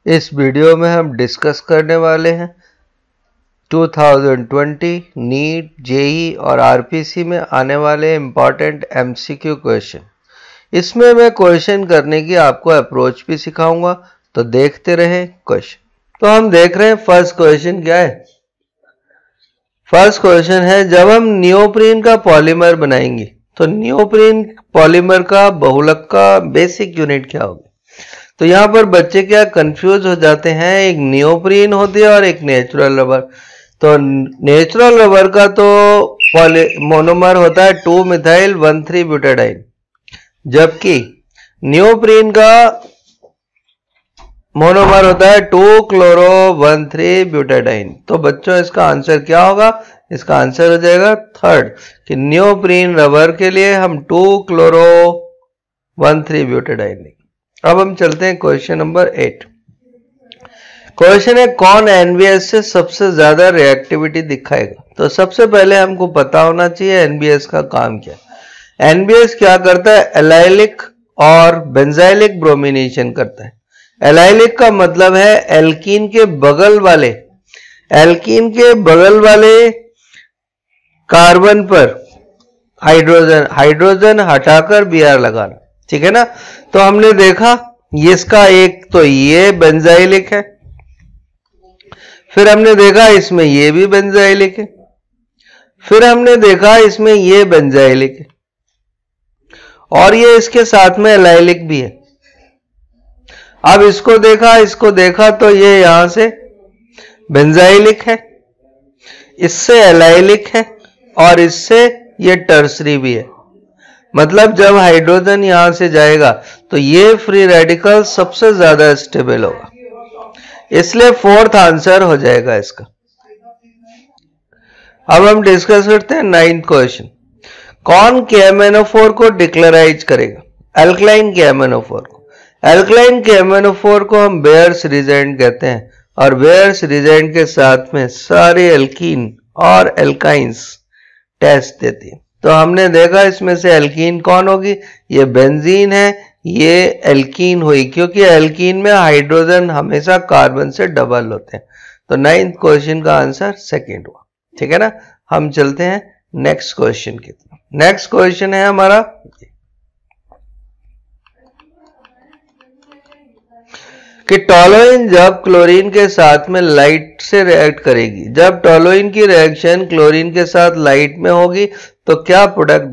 इस वीडियो में हम डिस्कस करने वाले हैं 2020 नीट जेई और आरपीसी में आने वाले इम्पॉर्टेंट एमसीक्यू क्वेश्चन। इसमें मैं क्वेश्चन करने की आपको अप्रोच भी सिखाऊंगा, तो देखते रहे क्वेश्चन। तो हम देख रहे हैं फर्स्ट क्वेश्चन क्या है। फर्स्ट क्वेश्चन है, जब हम नियोप्रीन का पॉलीमर बनाएंगे तो नियोप्रीन पॉलीमर का बहुलक का बेसिक यूनिट क्या होगी। तो यहाँ पर बच्चे क्या कंफ्यूज हो जाते हैं, एक नियोप्रीन होती है और एक नेचुरल रबर। तो नेचुरल रबर का तो मोनोमर होता है 2-मिथाइल-1,3-ब्यूटाडाइन, जबकि नियोप्रीन का मोनोमर होता है 2-क्लोरो-1,3-ब्यूटाडाइन। तो बच्चों इसका आंसर क्या होगा, इसका आंसर हो जाएगा थर्ड, कि नियोप्रीन रबर के लिए हम 2-क्लोरो-1,3-ब्यूटाडाइन लेंगे। अब हम चलते हैं क्वेश्चन नंबर 8। क्वेश्चन है, कौन एनबीएस से सबसे ज्यादा रिएक्टिविटी दिखाएगा। तो सबसे पहले हमको पता होना चाहिए एनबीएस का काम क्या है। एनबीएस क्या करता है, एलाइलिक और बेंजाइलिक ब्रोमिनेशन करता है। एलाइलिक का मतलब है एल्कीन के बगल वाले कार्बन पर हाइड्रोजन हटाकर बीआर लगाना, ठीक है ना। तो हमने देखा इसका एक तो ये बेंजाइलिक है, फिर हमने देखा इसमें ये भी बेंजाइलिक है, फिर हमने देखा इसमें ये बेंजाइलिक है, और ये इसके साथ में एलाइलिक भी है। अब इसको देखा तो ये यहां से बेंजाइलिक है, इससे एलाइलिक है, और इससे ये टर्सरी भी है। मतलब जब हाइड्रोजन यहां से जाएगा तो ये फ्री रेडिकल सबसे ज्यादा स्टेबल होगा, इसलिए फोर्थ आंसर हो जाएगा इसका। अब हम डिस्कस करते हैं 9th क्वेश्चन। कौन KMnO4 को डिक्लोराइज करेगा, अल्कलाइन KMnO4 को। अल्कलाइन KMnO4 को हम बेयर्स रिजेंट कहते हैं, और बेयर्स रिजेंट के साथ में सारे एल्कीन और एल्काइंस टेस्ट देती है। तो हमने देखा इसमें से एल्कीन कौन होगी, ये बेंजीन है, ये एल्कीन हुई, क्योंकि एल्कीन में हाइड्रोजन हमेशा कार्बन से डबल होते हैं। तो 9th क्वेश्चन का आंसर सेकंड हुआ, ठीक है ना। हम चलते हैं नेक्स्ट क्वेश्चन की तरफ। नेक्स्ट क्वेश्चन है हमारा कि टोलुइन जब क्लोरीन के साथ में लाइट से रिएक्ट करेगी, जब टोलुइन की रिएक्शन क्लोरीन के साथ लाइट में होगी तो क्या प्रोडक्ट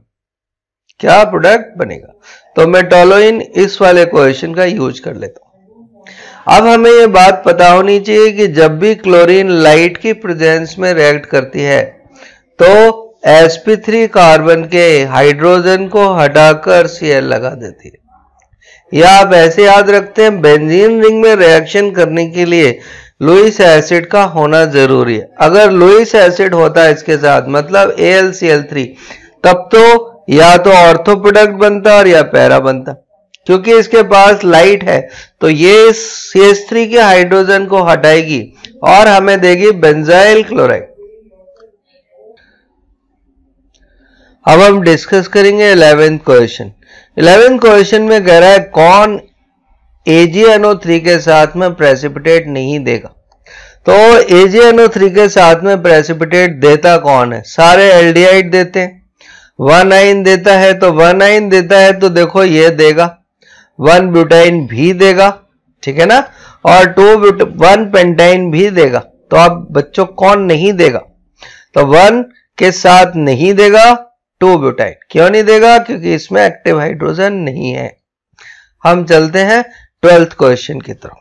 बनेगा। तो मैं टोलुइन इस वाले क्वेश्चन का यूज कर लेता हूं। अब हमें यह बात पता होनी चाहिए कि जब भी क्लोरीन लाइट की प्रेजेंस में रिएक्ट करती है तो sp3 कार्बन के हाइड्रोजन को हटाकर Cl लगा देती है। या आप ऐसे याद रखते हैं, बेंजीन रिंग में रिएक्शन करने के लिए लुईस एसिड का होना जरूरी है। अगर लुईस एसिड होता है इसके साथ, मतलब AlCl3, तब तो या तो ऑर्थो प्रोडक्ट बनता और या पैरा बनता। क्योंकि इसके पास लाइट है तो ये CH3 के हाइड्रोजन को हटाएगी और हमें देगी बेंजाइल क्लोराइड। अब हम डिस्कस करेंगे 11th क्वेश्चन। 11th क्वेश्चन में कह रहा है, कौन AgNO3 के साथ में प्रेसिपिटेट नहीं देगा। तो AgNO3 के साथ में प्रेसिपिटेट देता कौन है, सारे एल्डिहाइड देते हैं। 1 आइन देता है तो 1 आइन देता है तो देखो ये देगा, 1 ब्यूटाइन भी देगा, ठीक है ना, और 1 पेंटाइन भी देगा। तो अब बच्चों कौन नहीं देगा, तो 1 के साथ नहीं देगा 2 ब्यूटाइन। क्यों नहीं देगा, क्योंकि इसमें एक्टिव हाइड्रोजन नहीं है। हम चलते हैं 12th क्वेश्चन की तरफ।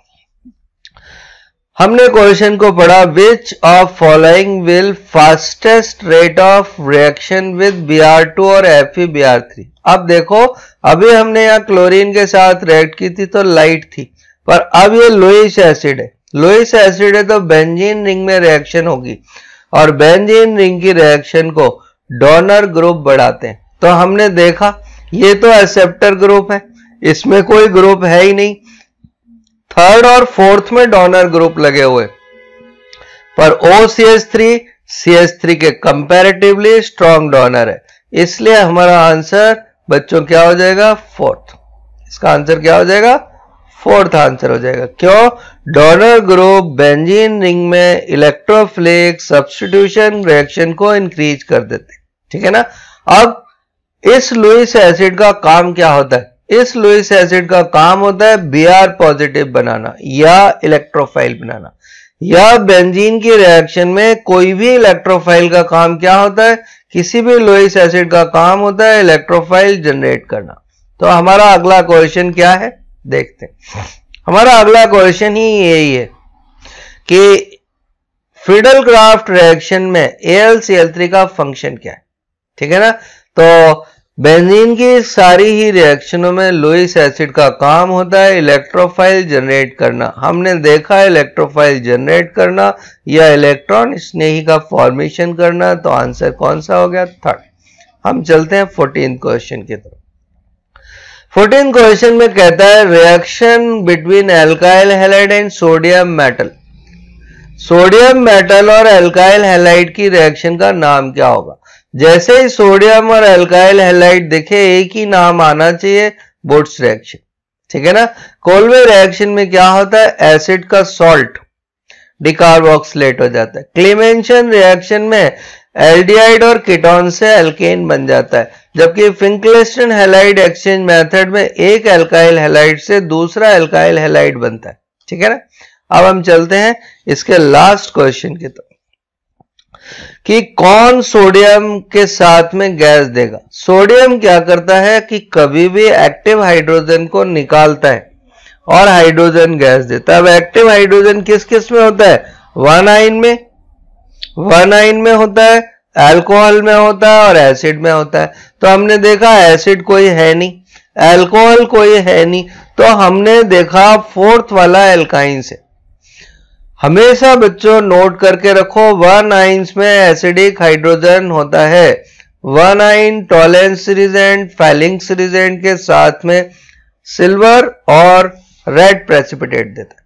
हमने क्वेश्चन को पढ़ा, which of following will fastest rate of reaction with Br2 और FeBr3। अब देखो, अभी हमने यहाँ क्लोरीन के साथ रिएक्ट की थी तो लाइट थी, पर अब ये लुईस एसिड है। लुईस एसिड है तो बेंजीन रिंग में रिएक्शन होगी, और बेंजीन रिंग की रिएक्शन को डोनर ग्रुप बढ़ाते हैं। तो हमने देखा ये तो एक्सेप्टर ग्रुप है, इसमें कोई ग्रुप है ही नहीं। थर्ड और फोर्थ में डोनर ग्रुप लगे हुए, पर OCH3 के कंपैरेटिवली स्ट्रॉन्ग डोनर है, इसलिए हमारा आंसर बच्चों क्या हो जाएगा, फोर्थ। इसका आंसर क्या हो जाएगा, फोर्थ आंसर हो जाएगा। क्यों? डोनर ग्रुप बेंजीन रिंग में इलेक्ट्रोफिलिक सब्स्टिट्यूशन रिएक्शन को इंक्रीज कर देते, ठीक है ना। अब इस लुईस एसिड का काम क्या होता है? इस लुईस एसिड का काम होता है Br पॉजिटिव बनाना या इलेक्ट्रोफाइल बनाना। या बेंजीन की रिएक्शन में कोई भी इलेक्ट्रोफाइल का काम क्या होता है? किसी भी लुईस एसिड का काम होता है इलेक्ट्रोफाइल जनरेट करना। तो हमारा अगला क्वेश्चन क्या है देखते हैं। हमारा अगला क्वेश्चन ही यही है कि फिडल क्राफ्ट रिएक्शन में AlCl3 का फंक्शन क्या है, ठीक है ना। तो बेंजीन की सारी ही रिएक्शनों में लुईस एसिड का काम होता है इलेक्ट्रोफाइल जनरेट करना। हमने देखा है इलेक्ट्रोफाइल जनरेट करना या इलेक्ट्रॉन स्नेही का फॉर्मेशन करना। तो आंसर कौन सा हो गया? थर्ड। हम चलते हैं 14th क्वेश्चन की तरफ। 14th क्वेश्चन में कहता है reaction between alkyl halide and sodium metal. Sodium metal और एल्काइल हैलाइड की रिएक्शन का नाम क्या होगा? जैसे ही सोडियम और एल्काइल हैलाइड दिखे एक ही नाम आना चाहिए, बोट्स रिएक्शन, ठीक है ना। कोलवे रिएक्शन में क्या होता है? एसिड का सॉल्ट डिकार्बोक्सिलेट हो जाता है। क्लीमेंशन रिएक्शन में एल्डिहाइड और कीटोन से एल्केन बन जाता है। जबकि फिंकलेस्टन हैलाइड एक्सचेंज मेथड में एक एल्काइल हैलाइड से दूसरा एल्काइल हैलाइड बनता है, ठीक है ना। अब हम चलते हैं इसके लास्ट क्वेश्चन की तरफ कि कौन सोडियम के साथ में गैस देगा। सोडियम क्या करता है कि कभी भी एक्टिव हाइड्रोजन को निकालता है और हाइड्रोजन गैस देता है। अब एक्टिव हाइड्रोजन किस किस में होता है? 1 आयन में, 1 आयन में होता है, अल्कोहल में होता है और एसिड में होता है। तो हमने देखा एसिड कोई है नहीं, अल्कोहल कोई है नहीं, तो हमने देखा फोर्थ वाला एल्काइन से। हमेशा बच्चों नोट करके रखो 1 आइंस में एसिडिक हाइड्रोजन होता है। 1 आइन टॉलेंस रिजेंट फैलिंग्स रिजेंट के साथ में सिल्वर और रेड प्रेसिपिटेट देता है।